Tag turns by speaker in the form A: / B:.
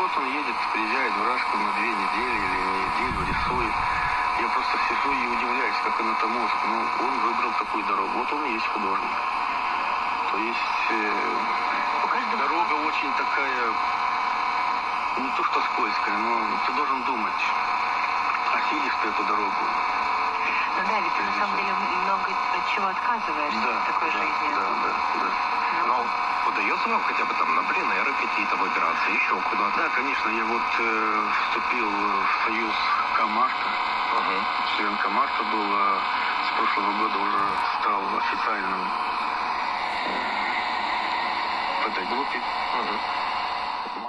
A: вот он едет, приезжает в Рашку на 2 недели или неделю, рисует. Я просто сижу и удивляюсь, как он это может. Ну, он выбрал такую дорогу. Вот он и есть художник. То есть дорога очень такая, не то что скользкая, но ты должен думать, осилишь ты эту дорогу.
B: Ну да, ведь ты на самом деле много от чего отказываешься в такой жизни.
A: Да.
C: Но удается вам хотя бы там на пленеры какие-то выбираться, еще куда-то?
A: Да, конечно, я вот вступил в союз Комарта. Член Комарта был, с прошлого года уже стал официальным в этой группе.